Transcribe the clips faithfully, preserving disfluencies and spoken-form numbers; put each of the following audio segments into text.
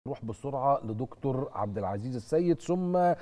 نروح بسرعة لدكتور عبد العزيز السيد، ثم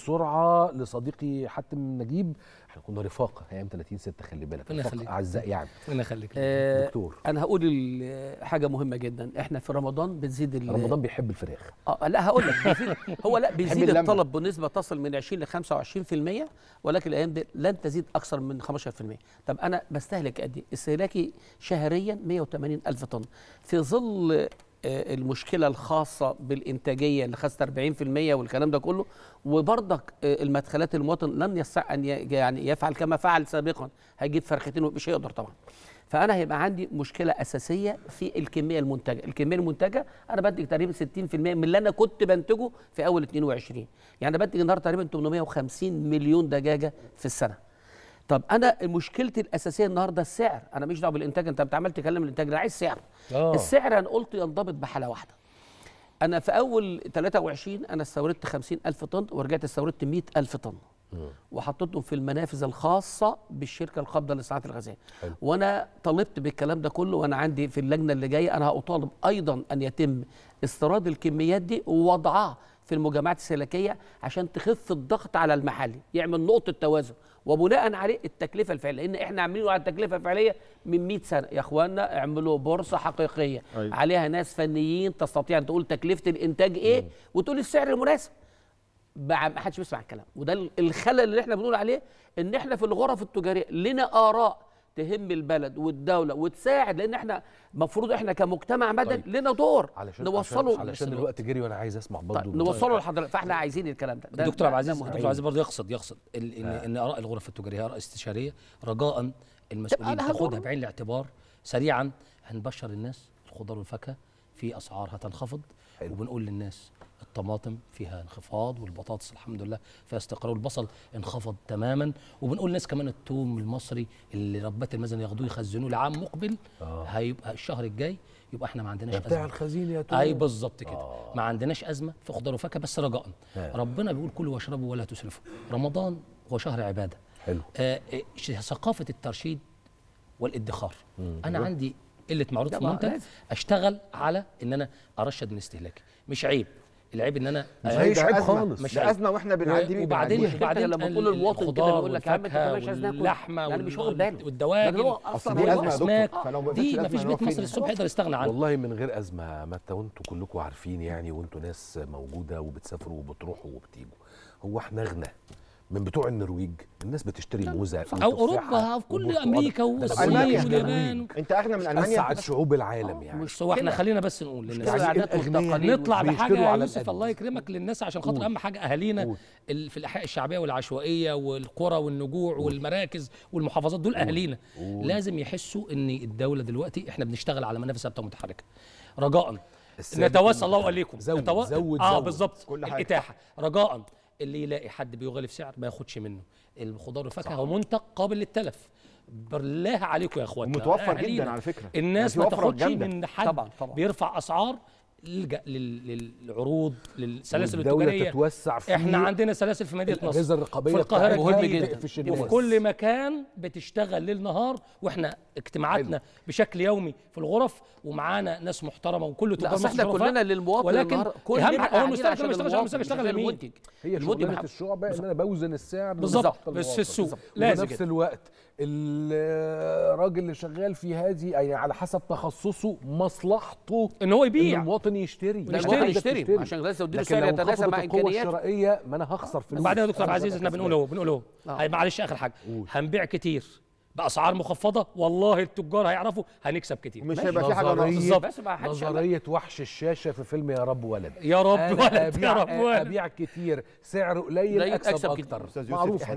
بسرعة لصديقي حاتم نجيب. احنا كنا رفاقة ايام ثلاثين ستة، خلي بالك، رفاقة اعزاء يعني. ربنا يخليك. آه دكتور، انا هقول حاجة مهمة جدا. احنا في رمضان بنزيد رمضان بيحب الفراخ. اه لا هقول لك بيزيد هو لا بيزيد الطلب بنسبة تصل من عشرين ل خمسة وعشرين في المية، ولكن الايام دي لن تزيد اكثر من خمستاشر في المية. طب انا بستهلك قد ايه؟ استهلاكي شهريا مئة وثمانين ألف طن في ظل المشكله الخاصه بالانتاجيه اللي خدت أربعين في المية والكلام ده كله، وبرضك المدخلات المواطن لن يستطيع ان يعني يفعل كما فعل سابقا، هيجيب فرختين ومش هيقدر طبعا. فانا هيبقى عندي مشكله اساسيه في الكميه المنتجه، الكميه المنتجه انا بنتج تقريبا ستين في المية من اللي انا كنت بنتجه في اول اتنين وعشرين، يعني بنتج النهارده تقريبا ثمانمئة وخمسين مليون دجاجه في السنه. طب انا مشكلتي الاساسيه النهارده السعر، انا مش دعوه بالانتاج، انت بتعمل تكلم الانتاج، انا عايز سعر. أوه. السعر انا قلت ينضبط بحاله واحده. انا في اول ثلاثة وعشرين انا استوردت خمسين ألف طن ورجعت استوردت مئة ألف طن وحطيتهم في المنافذ الخاصه بالشركه القابضه للصناعات الغذائيه. وانا طالبت بالكلام ده كله، وانا عندي في اللجنه اللي جايه انا هطالب ايضا ان يتم استيراد الكميات دي ووضعها في المجمعات السلكيه عشان تخف الضغط على المحلي، يعمل نقطه توازن، وبناء عليه التكلفه الفعليه، لان احنا عاملينه على التكلفه الفعليه من مئة سنه. يا اخوانا اعملوا بورصه حقيقيه أيوة. عليها ناس فنيين تستطيع ان تقول تكلفه الانتاج ايه وتقول السعر المناسب. ما حدش بيسمع الكلام، وده الخلل اللي احنا بنقول عليه، ان احنا في الغرف التجاريه لنا اراء تهم البلد والدوله وتساعد، لان احنا المفروض احنا كمجتمع مدني طيب. لنا دور علشان نوصله، علشان, علشان الوقت جري وانا عايز اسمع برضه طيب. نوصله لحضرتك، فاحنا عايزين الكلام ده. ده دكتور عبد العزيز دكتور عبد العزيز برضه يقصد يقصد ان آه. ان اراء الغرف التجاريه اراء استشاريه، رجاء المسؤولين تاخدها بعين الاعتبار. سريعا هنبشر الناس الخضار والفاكهه في اسعار هتنخفض، وبنقول للناس الطماطم فيها انخفاض، والبطاطس الحمد لله فيها استقرار، والبصل انخفض تماما، وبنقول للناس كمان الثوم المصري اللي ربات المزن ياخدوه يخزنوه لعام مقبل آه. هيبقى الشهر الجاي يبقى احنا ما عندناش ازمه بتاع الخزين يا توم. اي بالظبط كده آه. ما عندناش ازمه في خضار وفاكهه، بس رجاء آه. ربنا بيقول كلوا واشربوا ولا تسرفوا. رمضان هو شهر عباده حلو. آه ثقافه الترشيد والادخار. انا مم. عندي قله معروض في المنتج، اشتغل على ان انا ارشد من استهلاكي، مش عيب. العيب ان انا مش عيب خالص، مش ازمه واحنا بنعدي بيه. وبعدين وبعدين لما تقول للمواطن كده يقول لك يا عم انت مش عايز ناكل اللحمه يعني مش واخد باله والدواجن اصل دي ازمه يا دكتور، دي مفيش بيت مصري الصبح يقدر يستغنى عنها. والله من غير ازمه متى، وانتوا كلكم عارفين يعني، وانتوا ناس موجوده وبتسافروا وبتروحوا وبتيجوا. هو احنا اغنى من بتوع النرويج؟ الناس بتشتري موزه او اوروبا او في كل امريكا والصين واليابان. انت اغنى من المانيا، اسعد شعوب العالم يعني. مش هو احنا خلينا بس نقول للناس نطلع بحاجه يا يوسف الله يكرمك للناس، عشان خاطر اهم حاجه اهالينا في الاحياء الشعبيه والعشوائيه والقرى والنجوع والمراكز والمحافظات، دول اهالينا لازم يحسوا ان الدوله دلوقتي احنا بنشتغل على منافذ ثابته متحركه. رجاء نتوسل الله وعليكم زود نتو... زود اه بالظبط الاتاحه. رجاء اللي يلاقي حد بيغلي في سعر ما ياخدش منه. الخضار والفاكهه هو منتج قابل للتلف، بالله عليكم يا اخواتنا، متوفر جدا على فكره. الناس ما تاخدش من حد طبعا طبعا. بيرفع اسعار للعروض للسلاسل التجاريه. تتوسع فيه. احنا عندنا سلاسل في مدينه نصر في القاهره مهم جدا، وفي كل مكان بتشتغل ليل نهار، واحنا اجتماعاتنا حلو. بشكل يومي في الغرف، ومعانا ناس محترمه وكل تجار مصر احنا كلنا للمواطن، ولكن كلنا هو المستهلك ما بيشتغلش على المستهلك، يشتغل لمين؟ هي شغلانه الشعب ان انا بوزن السعر بالظبط بس في السوق لازم. في نفس الوقت الراجل اللي شغال في هذه يعني على حسب تخصصه مصلحته ان هو يبيع، ان المواطن يشتري يشتري يشتري عشان لازم اديله سعر يتناسب مع امكانياته. الشرائيه ما انا هخسر فلوس. وبعدين يا دكتور عبد العزيز احنا بنقول اهو بنقول اهو معلش اخر حاجه، هنبيع كتير باسعار مخفضه، والله التجار هيعرفوا هنكسب كتير، مش هيبقى في حاجه بالظبط. نظريه وحش الشاشه في فيلم يا رب ولد، يا رب ولد يا رب ولد، ابيع كتير سعر قليل اكسب اكتر، معروف.